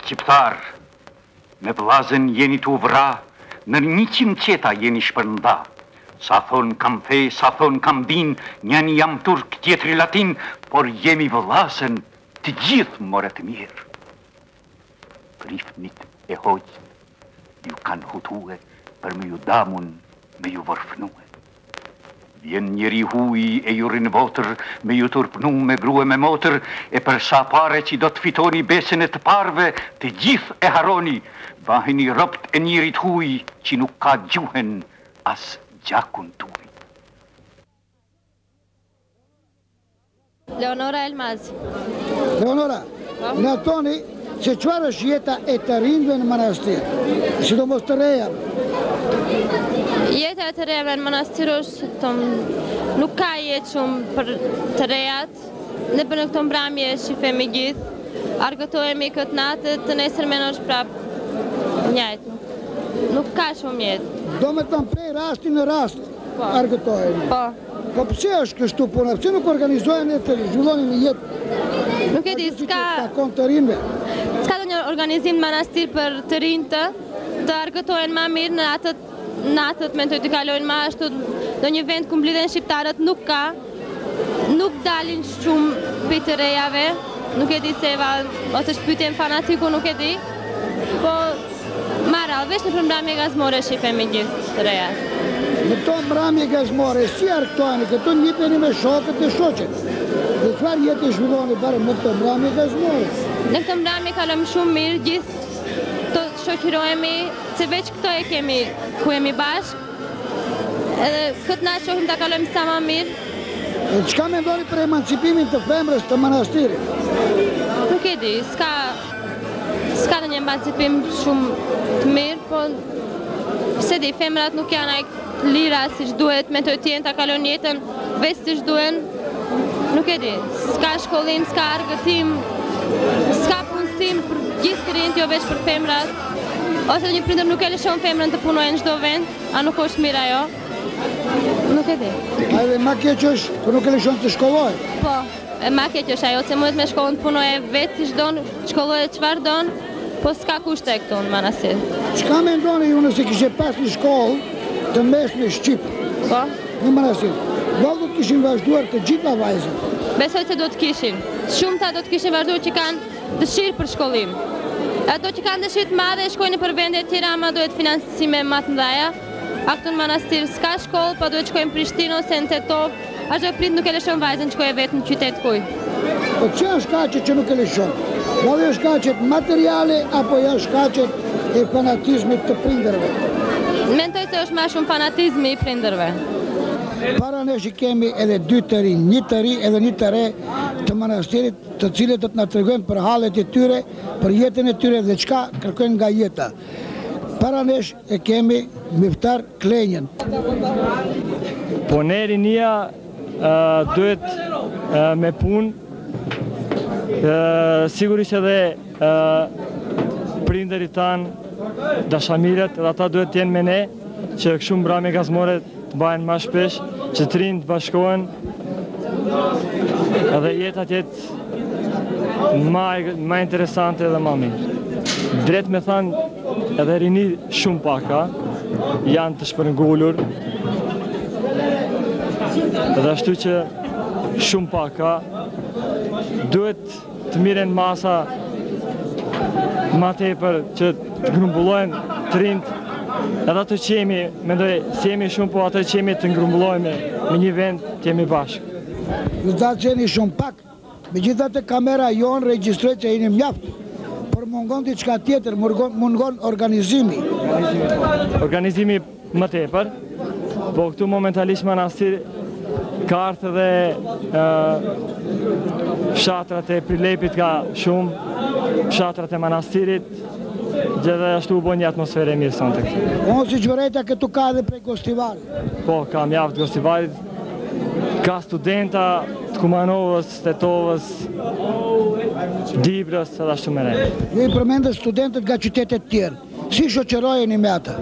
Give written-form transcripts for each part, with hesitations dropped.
shqiptar, me vllazën jeni të uvra, në 100 qeta jeni shpërnda. Sa thon kam fe, sa thon kam din, njani jam turk, tjetri latin, por jemi vllazën të gjithë more të mirë. Prifnit e hoq, ju kanë hutue për me ju damun, me ju vërfnue. Vjen njeri huj e ju rinë votër, me ju turpnu me grue me motër, e për sa pare që do të fitoni besën e të parve, të gjithë e haroni, vaheni ropt e njerit huj, që nuk ka gjuhen as gjakun tuj. Leonora Elmazi. Leonora, në toni se qëfar është jeta e të rinjve në manastir, sidomos të reja? Jeta e të rejave në manastir është, nuk ka jetë shumë për të rejat, ne për në këto mbramje shifemi gjithë, argëtojemi këtë natë, të nesërmen është prap njajtë, nuk ka shumë jetë. Do me të prej rasti në rast, argëtojemi. Po. Po pëse është kështu puna, pëse nuk organizojnë e të zhvillonin një jetë? Nuk e di, s'ka do një organizim në manastir për të rinjtë të argëtojnë ma mirë në natët me të të kalojnë ma ashtu do një vend ku mblidhen shqiptarët nuk ka, nuk dalin shumë për të rejave, nuk e di se ose shpytjen fanatiku nuk e di, po mara, vesh në përmbramje gazmore shqipemi gjithë të rejat. Në to mbramje gazmore, si argëtojnë, këto njipeni me shokët e shoqet, dhe qëfar jetë i zhvilloni barë në këto mbramje gazmore? Në këto mbramje kalojmë shumë mirë, gjithë të shoqirojemi, se veç këto e kemi ku jemi bashkë, edhe këtë na shohim të kalojmë sa ma mirë. E qka me ndoni për emancipimin të femrës të manastirit? Nuk e di, s'ka në një emancipim shumë të mirë, po se di, femrat nuk janë ajkë lira si që duhet, me të tjenë të kalojnë jetën, veç si që duhen, nuk e di, s'ka shkollim, s'ka argëtim, s'ka punësim për gjithë të rinjt, jo veç për femrat, ose një prindër nuk e lëshon femrën të punojnë në çdo vend, a nuk është mirë ajo? Nuk e di. A edhe ma keq është, për nuk e lëshon të shkolloj? Po, ma keq është ajo, se mundet me shkollën të punojë vetë si shdonë, shkolloj e qëfar donë, po s'ka kushte këtu në manastir. Qka me ndoni ju nëse kishe pas një shkollë të mesme Shqip? Po? Në manastir. Do të kishin vazhduar të gjitha vajzët? Besoj se do të kishin. Shumë ta do të kishin vazhduar që kanë dëshirë për shkollim. Ato që kanë dëshirë të madhe shkojnë për vende tjera, ama duhet financime më të mëdha. A këtu në manastir s'ka shkollë, pa duhet shkojnë në Prishtinë ose në Tetov. Ashtu prind nuk e lëshon vajzën që shkojë vetë në qytet kuj. Po që është kaqet që nuk e lëshon? Vallë është kaqet materiale apo është kaqet e fanatizmit të prindërve? Mendoj se është më shumë fanatizmi i prindërve. Para nesh i kemi edhe dy të rinj, një të ri edhe një të re të manastirit, të cilët do të na tregojnë për hallet e tyre, për jetën e tyre dhe çka kërkojnë nga jeta. Para nesh e kemi Miftar Klenjen. Po ne rinia duhet me punë, sigurisht edhe prindërit tanë, dashamirët, edhe ata duhet t'jenë me ne, që kështu mbrëmje gazmore të bëhen më shpesh, që të rinë të bashkohen, edhe jeta tjetë më interesante edhe më mirë. Drejt me thanë, edhe rini shumë paka, janë të shpërngullur, edhe ashtu që shumë paka, duhet të miren masa ma tepër që të grumbullojnë të rinjt, edhe ato që jemi, mendoj, si jemi shumë, po ato që jemi të grumbullojme me një vend të jemi bashkë. Ju da që jeni shumë pak, me gjithate kamera jonë registroj që jeni mjaftë, por mungon të qka tjetër, mungon organizimi. Organizimi më tepër, po këtu momentalisht manastir ka artë dhe fshatrat e Prilepit ka shumë, fshatrat e manastirit, gjithë ashtu u bo një atmosfere mirë sonë të këtë. Unë si qëvërejta këtu ka edhe prej Gostivarit? Po, ka mjaftë Gostivarit, ka studenta të Kumanovës, Tetovës, Dibrës, edhe ashtu me rejtë. Ju i përmendë studentët nga qytetet tjerë, si shoqërojeni me ata?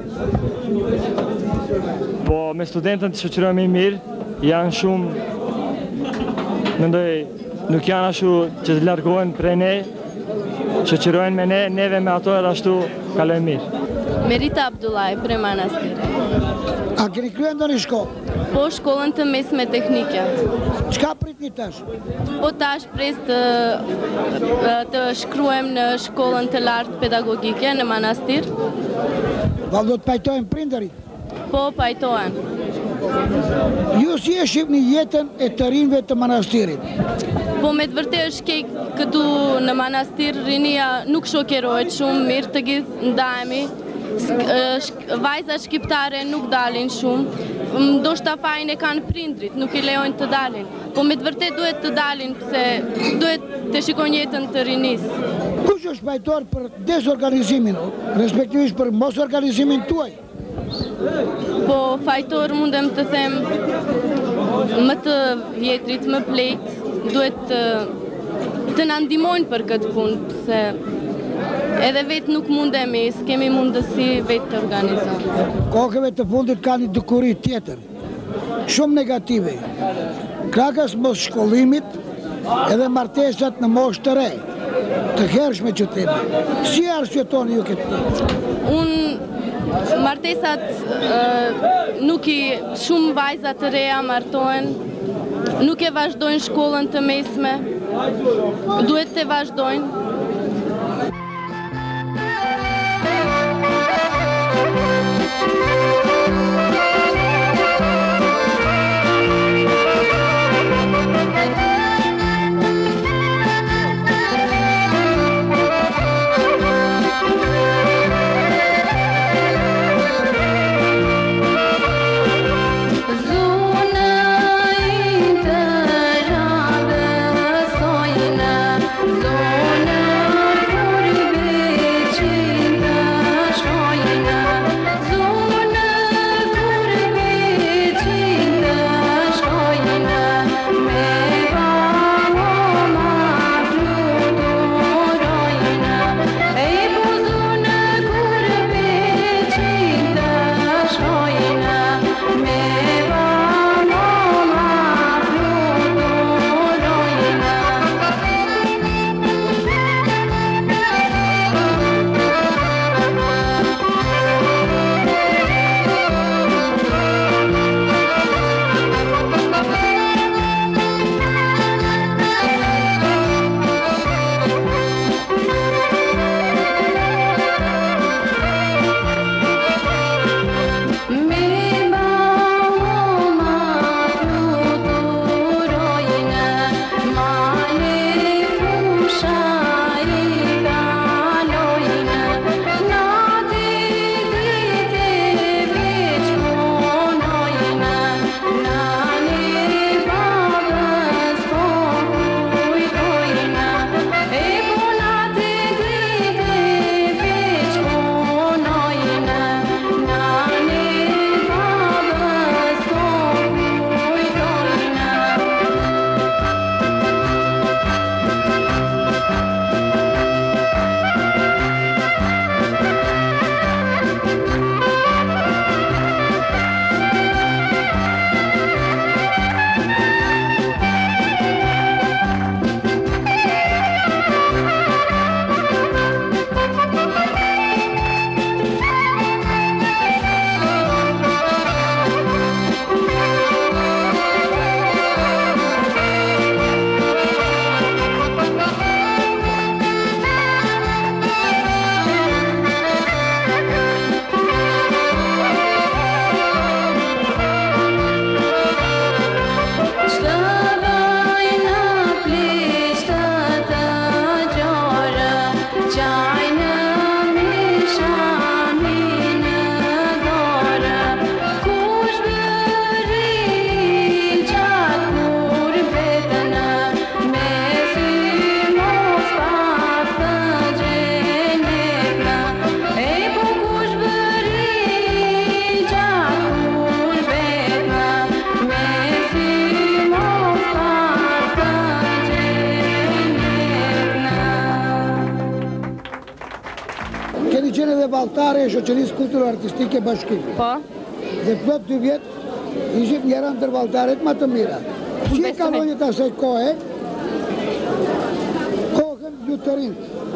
Po, me studentët të shoqërojemi mirë, janë shumë, mendoj, nuk janë ashtu që të largohen prej ne, shoqërojnë me ne, neve me ato edhe ashtu kalojmë mirë. Merita Abdullaj, prej Manastiri. A keni kryer ndonjë shkollë? Po shkollën të mesme teknike. Çka pritni tash? Po tash pres të shkruem në shkollën të lartë pedagogike në Manastir. Vallë do të pajtojnë prindërit? Po pajtohen. Ju si e shihni jetën e të rinjve të Manastirit? Po me të vërtetë është keq këtu në Manastir, rinia nuk shoqërohet shumë, mirë të gjithë ndahemi. Vajzat shqiptare nuk dalin shumë, ndoshta fajin e kanë prindrit, nuk i lejojnë të dalin. Po me të vërtetë duhet të dalin, pse duhet të shikojnë jetën të rinisë. Kush është pajtor për desorganizimin, respektivisht për mos organizimin tuaj? Po fajtor mundem të them më të vjetrit, më plejt, duhet të na ndihmojnë për këtë punë, se edhe vetë nuk mundemi, s'kemi mundësi vetë të organizojmë. Kohëve të fundit ka një dukuri tjetër, shumë negative. Krakas mos shkollimit edhe martesat në moshë të re, të hershme që themi. Si arsyetoni ju këtë punë? Martesat shumë vajzat të reja martohen, nuk e vazhdojnë shkollën të mesme, duhet të vazhdojnë. Valltare e Shoqërisë Kulturo-Artistike Bashkimi. Po. Dhe plot 2 vjet ishit njëra ndër valltaret më të mira. Si e kalonit asaj kohe, kohën ju të rinjt?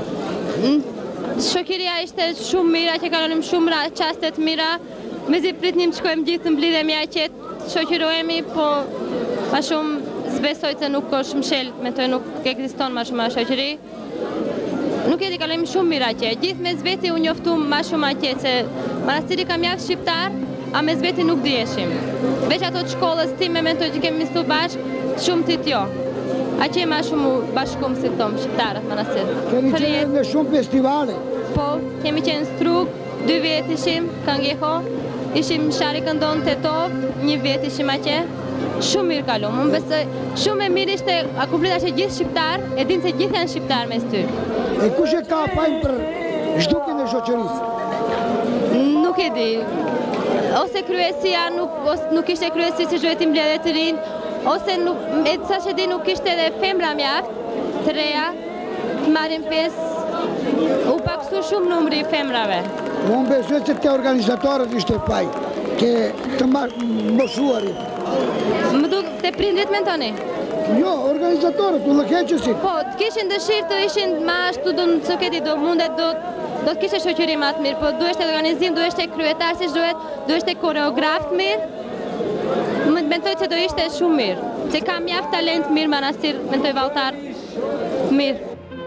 Shoqëria ishte shumë mira, që kalonim shumë qaste të mira. Mezi pritnim të shkojmë gjithë të mblidhemi mja qetë, shoqërohemi, po ma shumë zbesoj se nuk është mshel, me të nuk ekziston ma shumë a shoqëri. Nuk jeti kalojmë shumë mira që, gjithë me zveti u njoftum ma shumë a qetë, se manastiri kam javë shqiptar, a me zveti nuk dieshim. Veç ato të shkollës tim me mentoj që kemi mistu bashkë, shumë të tjo. A që e ma shumë bashkumë si tomë shqiptarët manastirë. Keni qenë në shumë festivale? Po, kemi qenë Strug, 2 vjetë ishim, Këngjeho, ishim Shari Këndon Tetov, 1 vjetë ishim aqe, shumë mirë kalum. Unë besoj, shumë e mirë ishte, a kumplita që gjithë shqiptar, e dinë se gjithë janë shqiptar mes ty. E kush e ka pajnë për zhdukjen e shoqërisë? Nuk e di. Ose kryesia nuk ishte kryesi si zhvetim mbledhje të rinë, ose e sa që di nuk ishte edhe femra mjaft, të reja, të marrin pjesë, u paksu shumë numri i femrave. Unë besoj se te organizatorët ishte paj, ke të moshuarit. Më duk të prindrit me toni? Jo, organizatorët, u lëkeqësit. Po, të kishin dëshirë të ishin ma ashtu do në coketi, do mundet, do të kishe shoqëri ma të mirë, po du eshte organizim, du eshte kryetar si shduhet, du eshte koreograf të mirë. Më mentoj që do ishte shumë mirë, që ka mjaft talent mirë manastir, mentoj valltar mirë.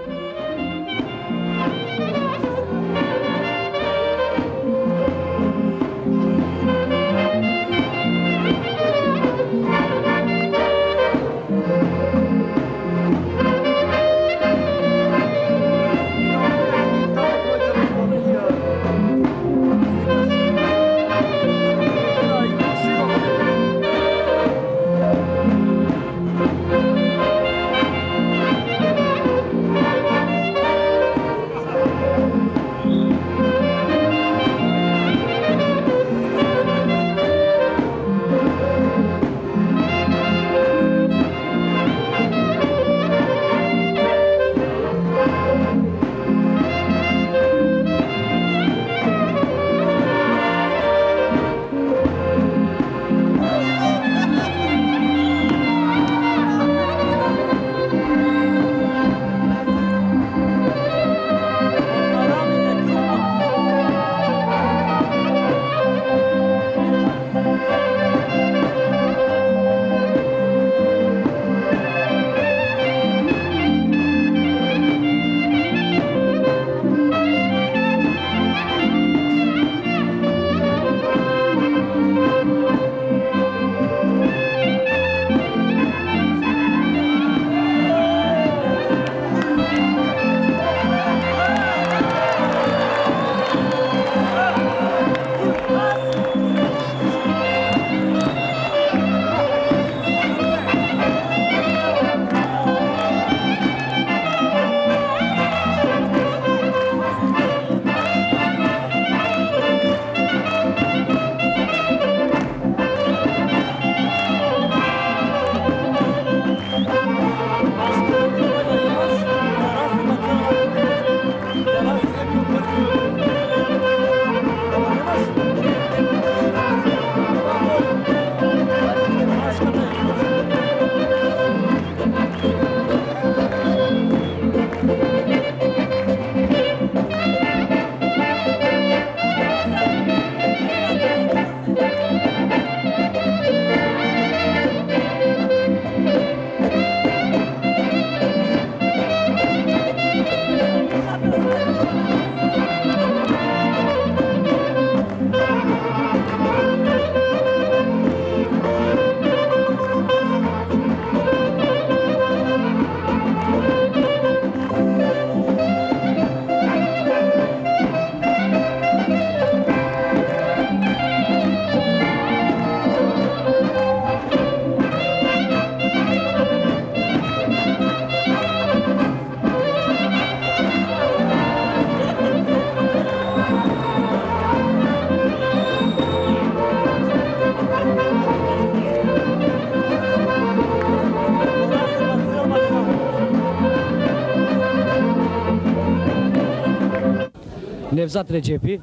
Nevzat Rexhepi.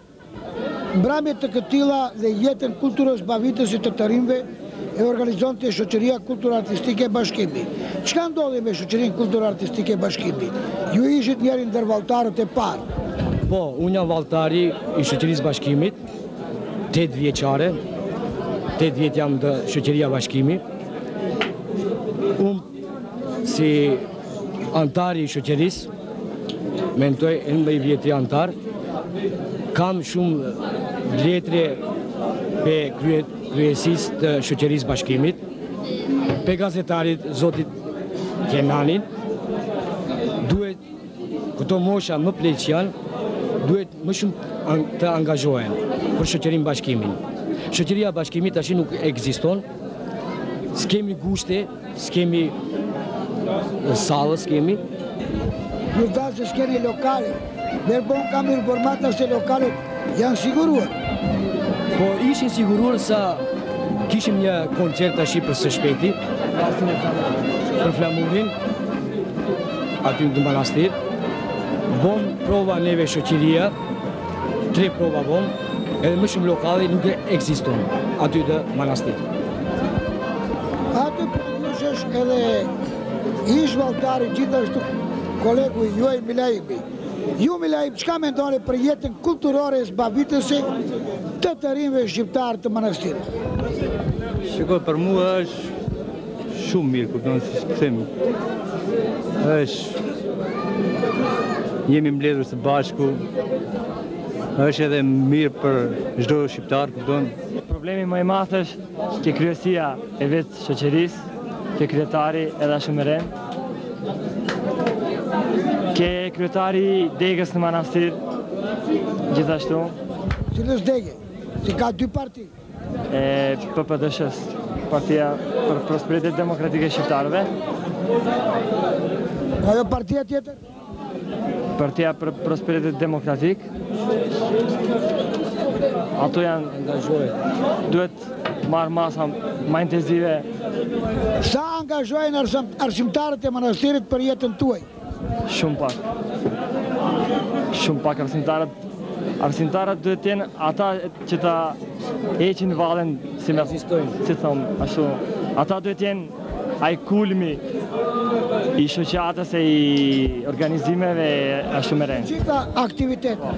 Mbrëmje të këtilla dhe jetën kulturës bavitësit të të rinjve e organizonte Shoqëria Kultur Artistike Bashkimi. Çka ndodhi me shoqërinë kultur-artistike e bashkimit? Ju ishit njëri ndër valltarët e parë. Po, unë jam valltari i shoqërisë bashkimit, 8 vjeçare, 8 vjet jam në shoqëria bashkimi. Unë si antari i shoqërisë, mendoj 11 vjet i antar, kam shumë letre pe kryesisë të shoqërisë bashkimit, pe gazetarit zotit Kenanin, duhet këto mosha më pleqjan, duhet më shumë të angazhohen për shoqërinë bashkimin. Shoqëria bashkimit tash nuk ekziston, s'kemi gushte, s'kemi sallë, s'kemi. Ju dash se s'keni lokale, mirëpon kam informata se lokalet janë siguruar. Po ishin siguruar sa kishim një koncert tash për së shpejti, për flamurin, aty në manastir. Bom prova neve shoqëria, 3 prova bom, edhe më shumë lokale nuk ekziston aty në manastir. Aty përgjysh është edhe ish valltari gjithashtu kolegu juaj Milaimi. Ju Milaim, çka mendoni për jetën kulturore e zbavitëse të të rinjve shqiptarë të manastirit? Shiko, për mua është shumë mirë, kupton si themi. Është jemi mbledhur së bashku. Është edhe mirë për çdo shqiptar, kupton. Problemi më i madh është që kryesia e vetë shoqërisë, që kryetari edhe shumë ren, që kryetari degës në manastir, gjithashtu. Cilës dege? Si ka 2 parti? E PPDS-s, Partia për Prosperitet Demokratike Shqiptarëve. Ajo partia tjetër? Partia për Prosperitet Demokratik. Ato janë duhet marrë masa më intensive. Sa angazhojnë arsimtarët e manastirit për jetën tuaj? Shumë pak. Shumë pak arsimtarët. Arsimtarët duhet të jenë ata që ta heqin vallen si me si thon, ashtu. Ata duhet të jenë ai kulmi i shoqatës e i organizimeve ashtu me rend. Gjitha aktivitetet.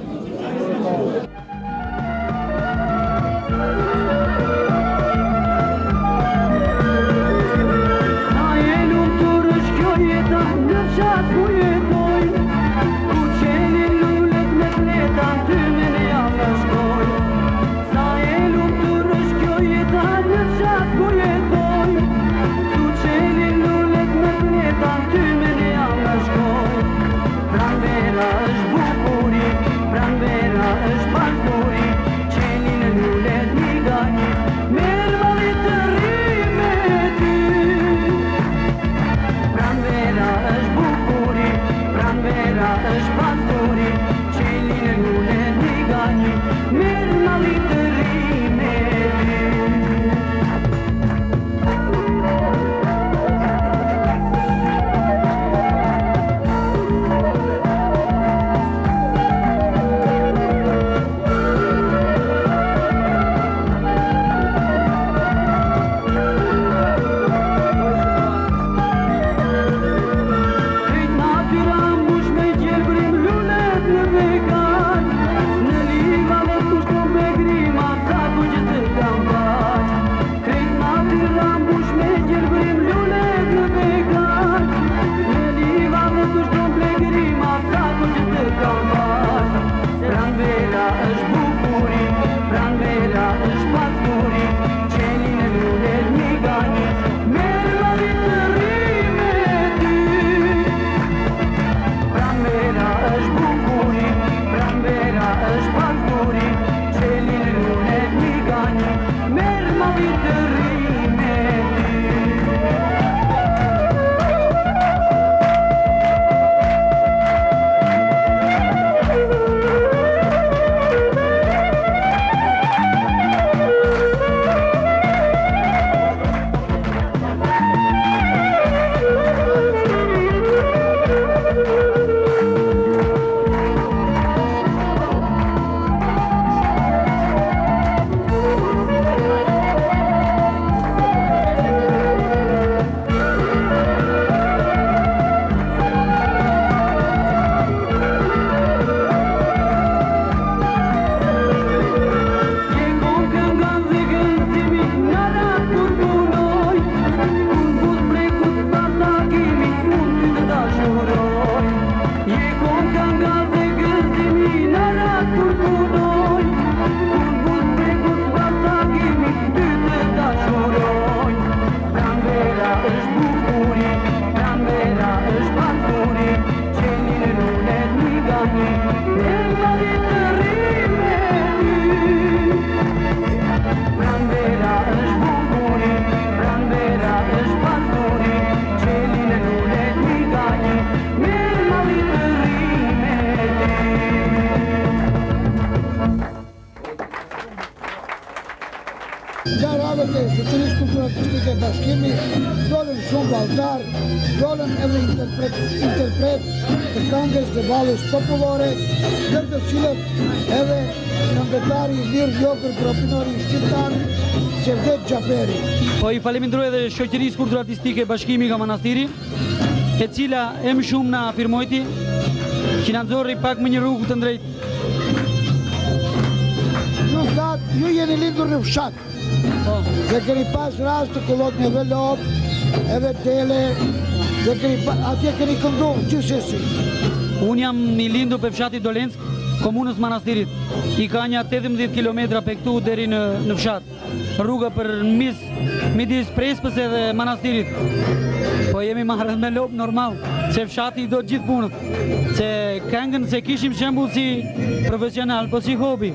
shumë vallëtar, dolën edhe interpret të këngës dhe valës popullore, ndër të cilët edhe këngëtari i lirë Jokër Propinori shqiptar, Cevdet Gjaperi. Po i faleminderoj edhe shoqërisë kulturartistike Bashkimi Nga Manastiri, e cila më shumë na afirmojti që na nxorri pak më një rrugë të drejtë. Ju jeni lindur në fshat, dhe keni pas rast të kullot një dhe lop, edhe tele, dhe atje keni këndu, gjithsesi. Unë jam i lindur për fshati Dolensk, komunës Manastirit. I ka një 18 km për këtu deri në fshat. Rruga për midis Prespës edhe Manastirit. Po jemi marrë me lop normal, se fshati i do gjithë punët. Se këngën se kishim shembull si profesional, po si hobi.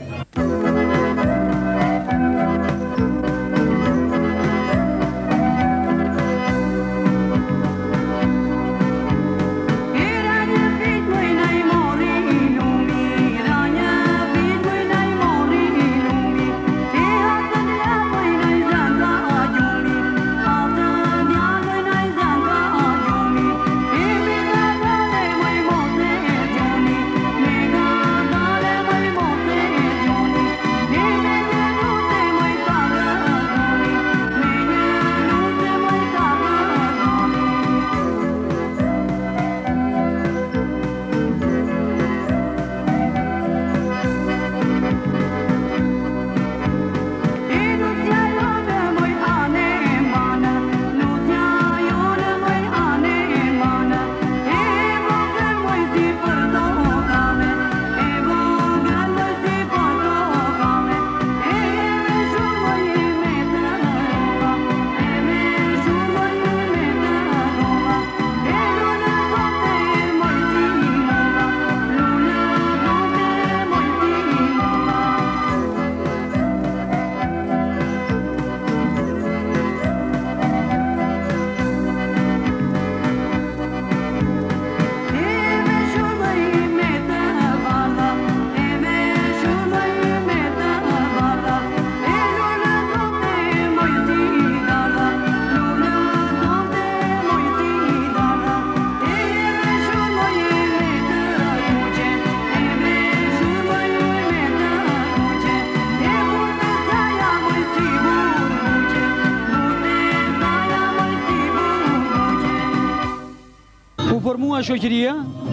Formua shoqëria,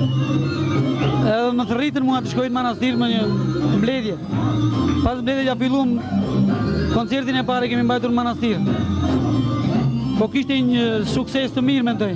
edhe më të rritën mua të shkojnë Manastir me një mbledhje. Pas mbledhje ja fillum koncertin e pare kemi mbajtur në Manastir. Po kishte një sukses të mirë mendoj.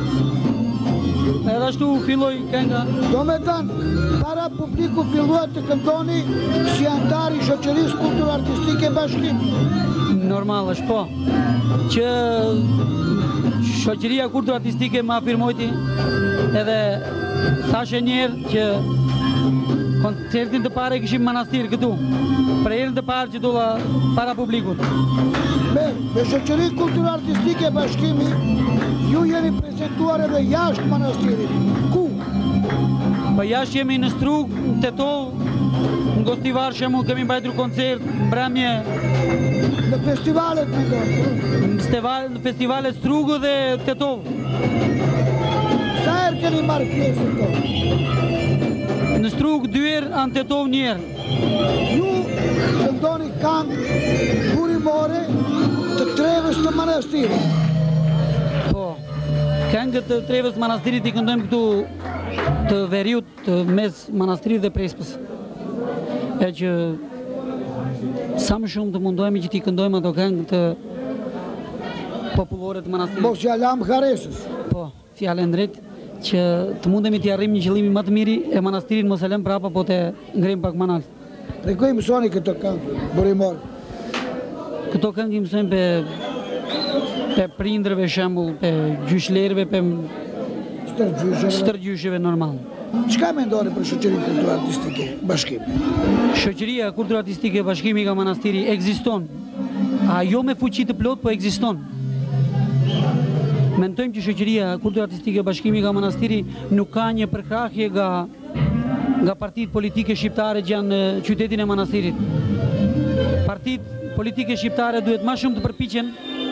Edhe ashtu filloi kënga. Do me thënë, para publiku filluat të këndoni si antari shoqërisë kulturartistike Bashkim. Normal është, po. Që shoqëria kulturartistike më afirmojti edhe thashe njerë që koncertin të pare kishim Manastir këtu. Për herën të parë që dolla para publikut. Me shoqërinë kulturartistike Bashkimi, ju jeni prezentuar edhe jashtë Manastirit. Ku? Po jashtë jemi në Strug, në Tetov, në Gostivar shembull kemi mbajtur koncert, mbrëmje. Në festivalet me do? Në festivalet Strugu dhe Tetov. Sa herë keni marrë pjesë këto? Në Strug 2 herë, në Tetov 1 herë. Ju këndoni këngë burimore të Trevës të Manastirit. Po, këngët të Trevës Manastirit i këndojmë këtu të veriut të mes Manastirit dhe Prespës. E që sa më shumë të mundohemi që t'i këndojmë ato këngë të popullore të Manastirit. Mos jalam Haresës. Po, fjallën drejt, që të mundemi t'i arrim një qëllimi më të miri e Manastirin mos e lëm prapa, po të ngrim pak manal. Për ku i mësoni këto këngë burimore? Këto këngë i mësojmë pe prindrëve shembull, pe gjyshlerëve, pe stërgjysheve normal. Çka mendoni për shoqërinë kulturartistike Bashkimi? Shoqëria kulturartistike Bashkimi Nga Manastiri ekziston. Jo me fuqi të plot, po ekziston. Mendojmë që shoqëria kulturartistike Bashkimi Nga Manastiri nuk ka një përkrahje nga partitë politike shqiptare që janë në qytetin e Manastirit. Partitë politike shqiptare duhet më shumë të përpiqen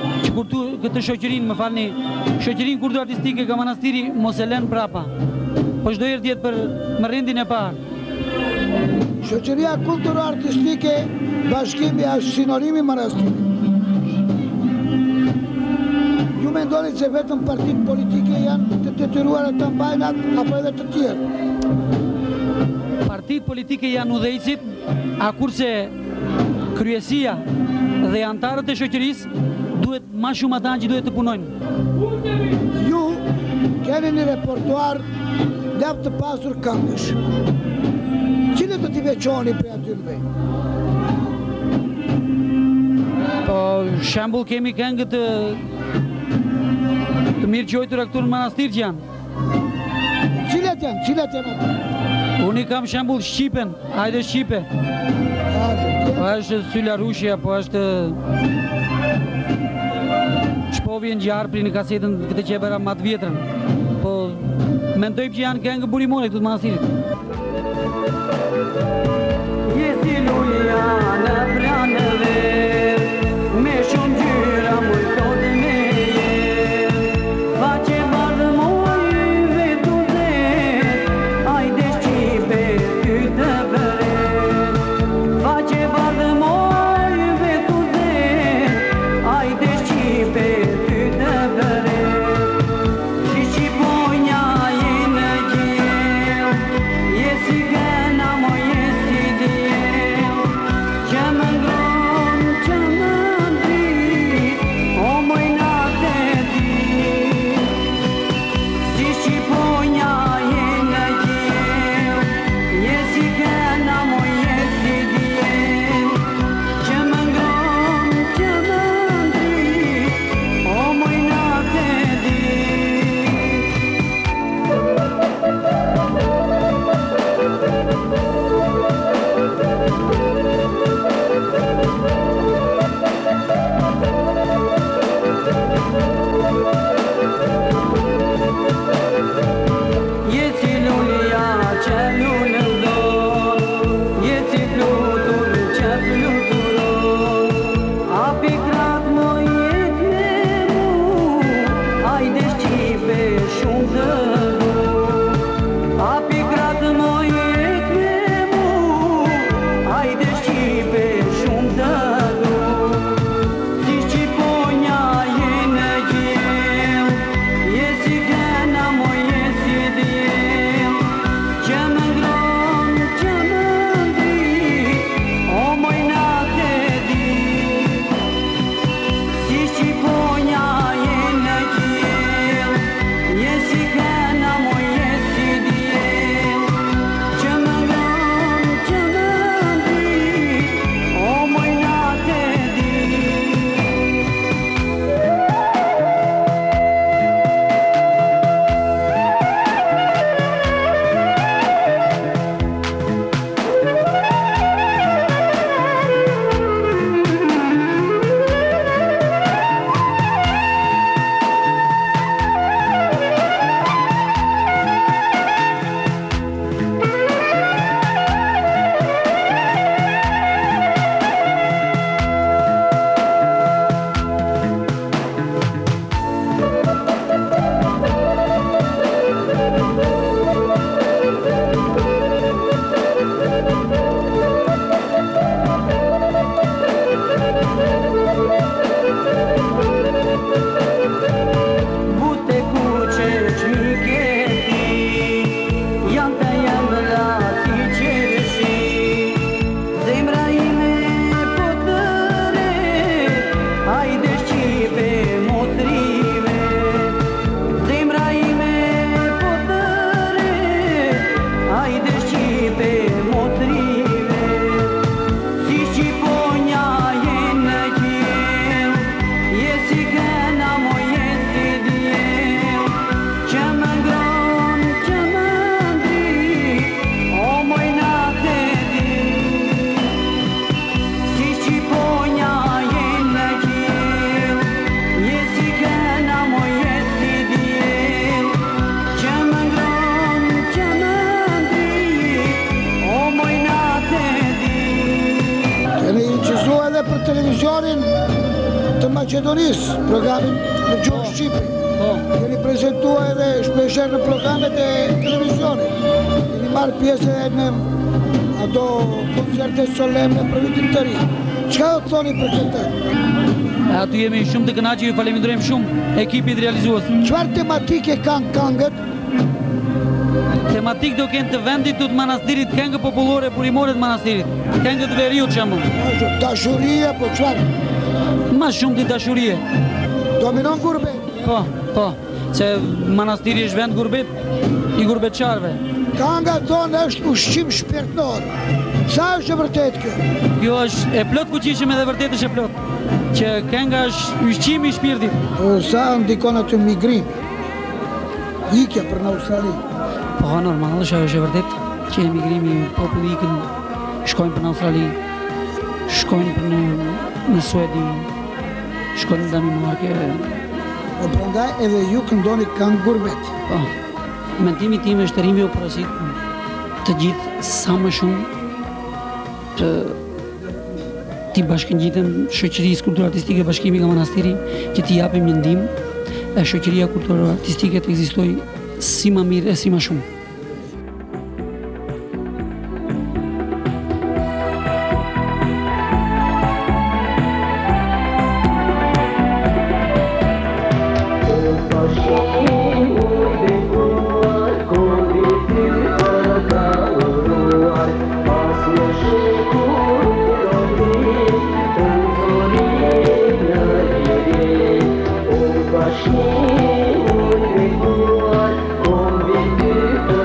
që kur këtë shoqërinë, më falni, shoqërinë kurdo artistike ka manastiri mos e lën prapa. Po çdo herë tjetë për më rendin e parë. Shoqëria kulturo-artistike bashkimi është sinonimi manastiri. Ju mendoni se vetëm partitë politike janë të detyruara të mbajnë atë apo edhe të tjerë? Partitë politike janë udhëheqësit, a kurse kryesia dhe antarët e shoqërisë duhet më shumë ata që duhet të punojnë. Ju keni një repertuar lap të pasur këngësh. Cile do t'i veçoni për atyre? Po, shembull kemi këngë të mirë quajtura këtu në manastir që janë. Cilat janë atë? Unë i kam shembull Shqipen, hajde Shqipe. Po është Sylla Rushja, po është Shpovjen Gjarë për në kasetën këtë që e bëra matë vjetërën. Po mendojmë që janë këngë burimore këtu të manastirit. Jesi luja në pranëve, me shumë gjyra mujtot me jetë, faqe bardë mojve të zetë, ajde Shqipe ty të bëret. Faqe bardë mojve të zetë, ajde Shqipe ty të bëret. Si Shqiponja jenë gjellë, jesi gëna mo jesi djellë, që më ngronë, që më ndrit, o moj natë e dit. Si Shqiponja jenë gjellë, jesi gëna mo jesi djellë, që më ngronë, që më ndrit, o moj natë e dit. Jesi lulia që lunë zonë, jesi flutur që fluturon, api kratë mo jetë me mu, ajde Shqipe shumë të du. Api kratë mo jetë me mu, ajde Shqipe shumë të du. Si Shqiponja jenë gjellë, jesi gëna mo jesi djellë, që më ngronë, që më ndrit, o moj natë e dit. Si Shqiponja jenë gjellë, jesi gëna mo jesi djellë, që më ngronë, që më ndrit, o moj natë e dit. Bute kuqe qmike ti, janë të jenë rati qeshi, zemra ime po të re, ajde Shqipe motrive. Zemra ime po të re, ajde Shqipe motrive. Si Shqiponja jenë gjellë, jesi gëna mo jesi djellë, që më ngronë, që më ndrit, o moj natë e dit. Si Shqiponja jenë gjellë, jesi gëna mo jesi djellë, që më ngronë, që më ndrit, o moj natë e dit. Keni incizu edhe për televizionin të më Maqedonisë, programin në gjuhë shqipe. Keni prezentuar edhe shpeshherë në programet e televizionit. Keni marrë pjesë në ato koncerte solemne për vitin të ri. Çka do të thoni për këtë? Aty jemi shumë të kënaqur, ju falenderojmë shumë ekipit realizues. Çfarë tematike kanë këngët? Tematik do kënë të vendit të manastirit, këngë popullore burimore të manastirit, këngë të veriut që më. Dashurie, po çfarë? Ma shumë të dashurie. Dominon gurbet? Po, që manastiri është vend gurbet, i gurbetçarve. Kënga thonë është ushqim shpirtnor. Sa është e vërtet kjo? Kjo është e plot fuqishme dhe vërtet është e plot. Që kënga është ushqimi i shpirtit. Po sa ndikon aty migrimi? Ikja për në Australi. Po normal është ajo është e vërtet që emigrimi populli ikën, shkojnë për në Australi, shkojnë për në Suedi, shkojnë në Danimarke. Po prandaj edhe ju këndoni këngë gurbet. Po. Mendimi tim është të rinjve u porosit të gjithë sa më shumë të bashkëngjiten shoqërisë kulturartistike Bashkimi nga Manastiri, që t'i japim një ndihmë e shoqëria kulturartistike të ekzistojë si më mirë e si më shumë. She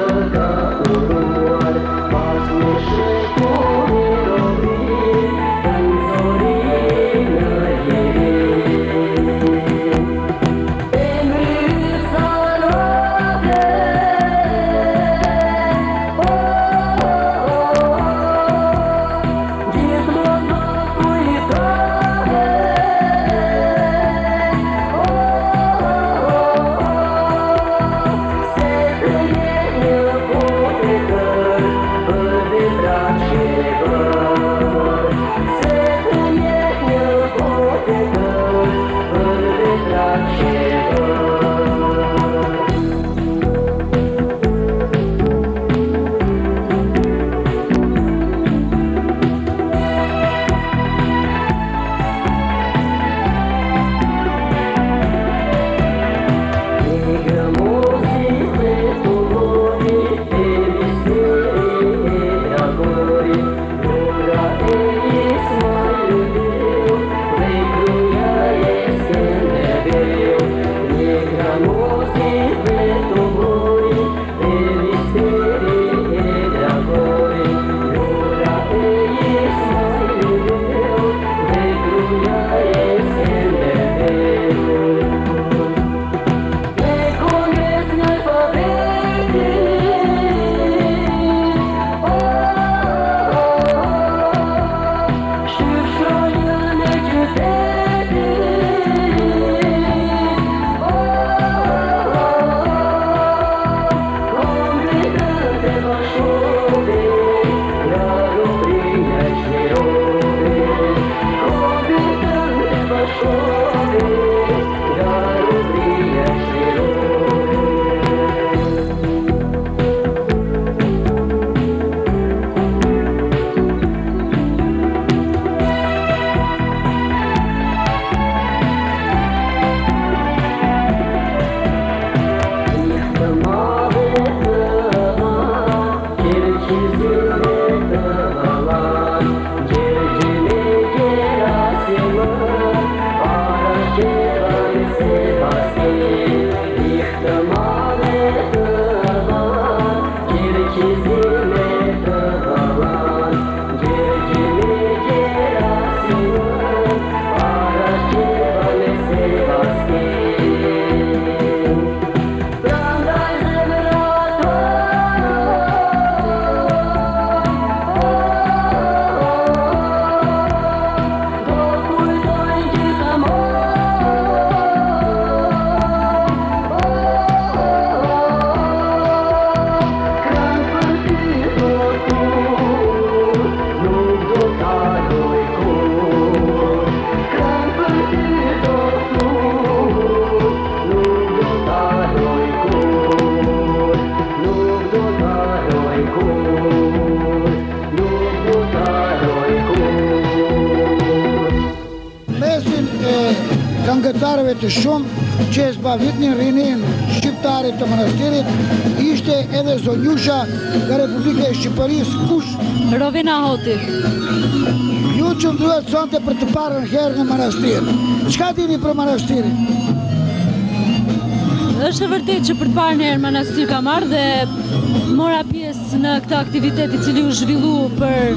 gătarëve të shumë që e zbavitnin rinin shqiptare të manastirit, ishte edhe zonjusha nga Republika e Shqipërisë, kush? Rovina Hoti. Ju qëndruat sonte për të parën herë në manastir. Çka dini për manastirin? Është e vërtet që për të parën herë manastir kam ardhur dhe mora pjesë në këtë aktivitet i cili u zhvillu për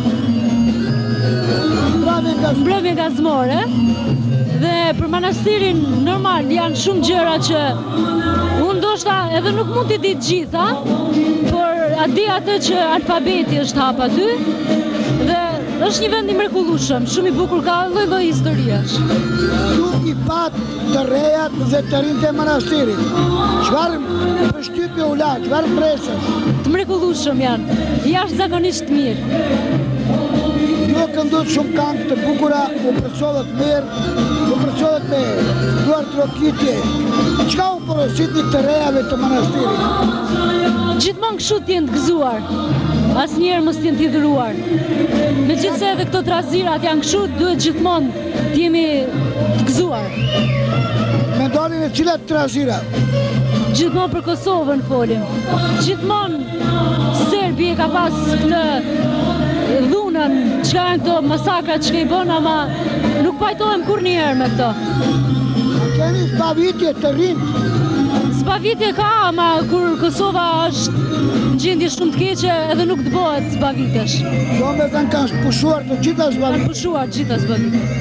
mbrëmje gazmore. Dhe për manastirin normal janë shumë gjëra që unë ndoshta edhe nuk mund t'i di të gjitha, por a di atë që alfabeti është hap aty dhe është një vend i mrekullueshëm, shumë i bukur, ka lloj-lloj historiash. Ju i pat të rejat dhe të rinjtë e manastirit. Çfarë përshtypje u la, çfarë presësh? Të mrekullueshëm janë, jashtëzakonisht mirë. Ju e këndut shumë këngë të bukura, u përcohet mirë, u përcohet me duar trokitje. Çka u porositni të rejave të manastirit? Gjithmonë kështu t'jenë të gëzuar, asnjëherë mos t'jenë t'i dhuruar. Megjithëse edhe këto trazirat janë kështu, duhet gjithmonë t'jemi të gëzuar. Mendoni në cilat trazira? Gjithmonë për Kosovën folim. Gjithmonë Serbi e ka pas këtë dhunën, që janë këto masakrat që i bën, ama nuk pajtohem kur njëherë me këto. Keni zbavitje të rinjtë? Zbavitje ka, ama kur Kosova është në gjendje shumë të keqe edhe nuk të bëhet zbavitesh. Do me thënë kanë pushuar të gjitha zbavitje? Kanë pushuar gjitha zbavitje.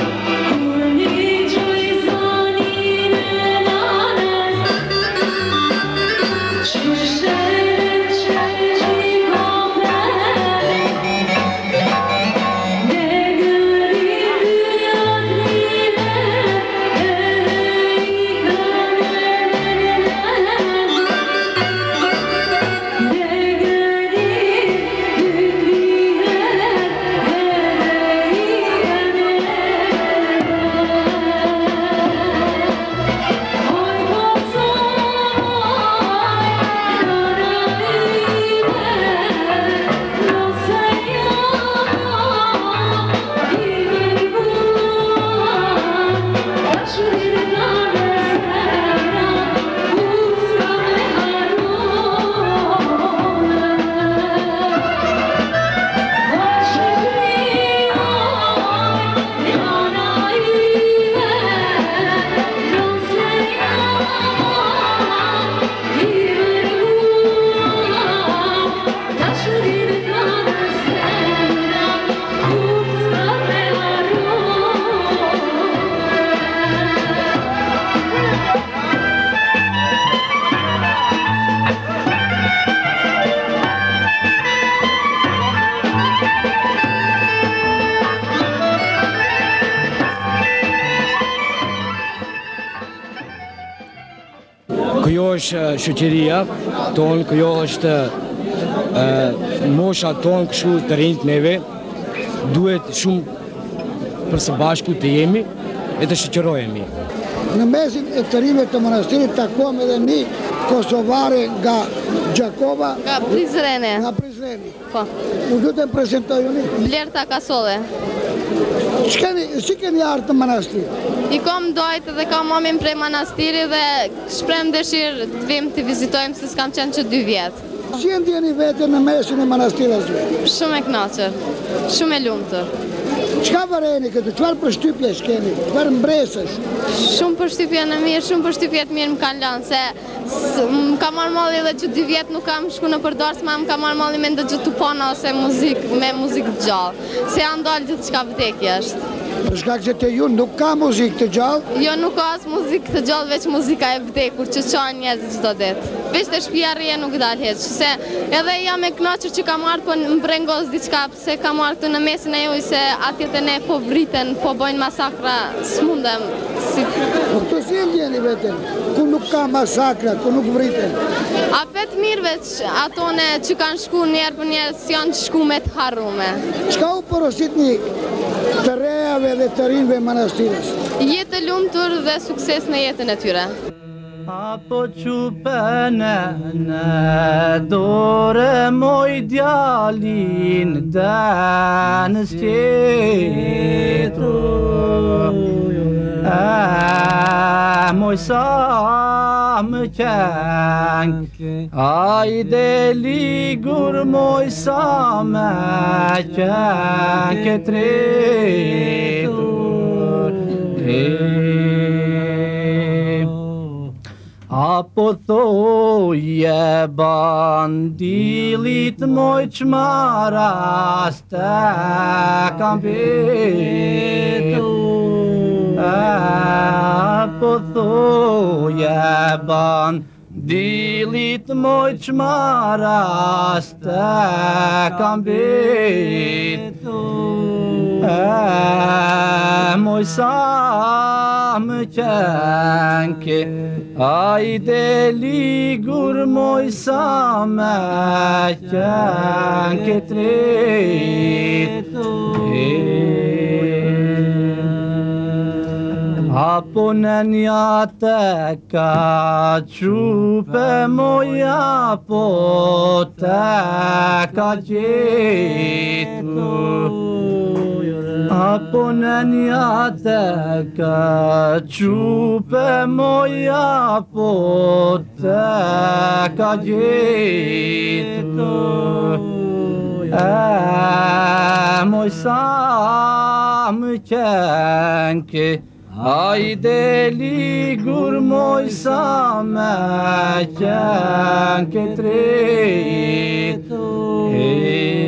Kjo është shoqëria tonë, kjo është mosha tonë, kështu të rinjt neve, duhet shumë për së bashku të jemi e të shoqërohemi. Në mesin e të rinjve të manastirit takuam edhe një kosovare nga Gjakova. Nga Prizreni. Nga Prizreni. Po. U lutem prezantojuni. Blerta Kasole. Si keni ardhur në manastir? I kam dojtë dhe kam mamin prej manastiri dhe shprem dëshirë të vim të vizitojmë se s'kam qenë që 2 vjetë. Si e ndjeni vete në mesin e manastirës? Shumë e knaqër, shumë e lumëtër. Çka vëreni këtë? Çfarë përshtypje keni? Çfarë mbresësh? Shumë përshtypje në mirë, shumë përshtypje të mirë më kanë lanë, se më ka marrë malli edhe që 2 vjetë nuk kam shku në përdorës, ma më ka marrë malli me ndëgjë tupona ose me muzikë të gjallë. Se janë dalë gjithë qka vdekje është. Për shkak se te ju nuk ka muzikë të gjallë? Jo, nuk ka as muzikë të gjallë, veç muzika e vdekur që qanë njerëzit çdo ditë. Veç të shtëpia rje nuk dalë heq, se edhe jam e kënaqur që kam marrë po më brengos diçka, se kam marrë këtu në mesin e juj, se atjet e ne po vriten, po bojnë masakra, s'mundem. Po këtu si e ndjeni veten? Ku nuk ka masakra, ku nuk vriten? A vetë mirë veç atone që kanë shku njerë për njerë, s'janë që shku me të harrume. Çka u porositni të rejave dhe të rinjve manastirës? Jetë e lumtur dhe sukses në jetën e tyre. Apo qupene në dore moj djalin dënës tjetru, Moj sa më qenke Ajde ligur moj sa më qenke tretur Apo thoje bandilit moj qmaras te kam betur Apo thoje bandilit moj qmaras te kam betur Moj sa më qenke Ajde ligur moj sa më qenke Apo në një te ka qupe moj apo te ka gjetu Apo në një te ka qupe moj apo te ka gjetu Moj sa më qenke Ajde ligur moj sa më qenke tretur